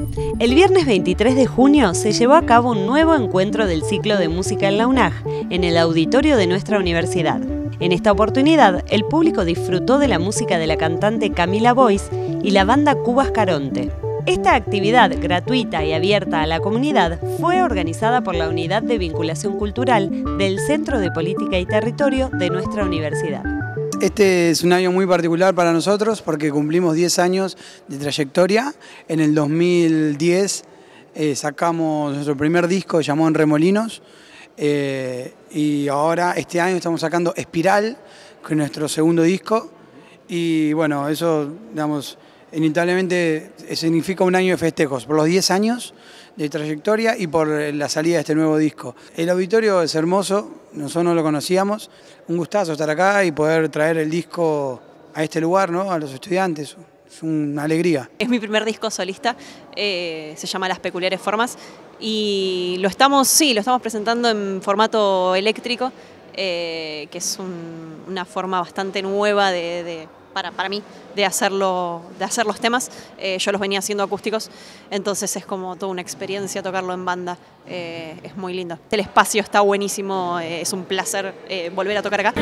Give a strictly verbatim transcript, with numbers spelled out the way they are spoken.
El viernes veintitrés de junio se llevó a cabo un nuevo encuentro del ciclo de música en la UNAG, en el auditorio de nuestra universidad. En esta oportunidad, el público disfrutó de la música de la cantante Camila Boyce y la banda Cubas Caronte. Esta actividad gratuita y abierta a la comunidad fue organizada por la Unidad de Vinculación Cultural del Centro de Política y Territorio de nuestra universidad. Este es un año muy particular para nosotros porque cumplimos diez años de trayectoria. En el dos mil diez eh, sacamos nuestro primer disco llamado En Remolinos eh, y ahora este año estamos sacando Espiral, que es nuestro segundo disco, y bueno, eso, digamos, inevitablemente significa un año de festejos por los diez años de trayectoria y por la salida de este nuevo disco. El auditorio es hermoso, nosotros no lo conocíamos, un gustazo estar acá y poder traer el disco a este lugar, ¿no? A los estudiantes, es una alegría. Es mi primer disco solista, eh, se llama Las Peculiares Formas y lo estamos, sí, lo estamos presentando en formato eléctrico, eh, que es un, una forma bastante nueva de, de Para, para mí, de, hacerlo, de hacer los temas. Eh, yo los venía haciendo acústicos, entonces es como toda una experiencia tocarlo en banda, eh, es muy lindo. El espacio está buenísimo, eh, es un placer eh, volver a tocar acá.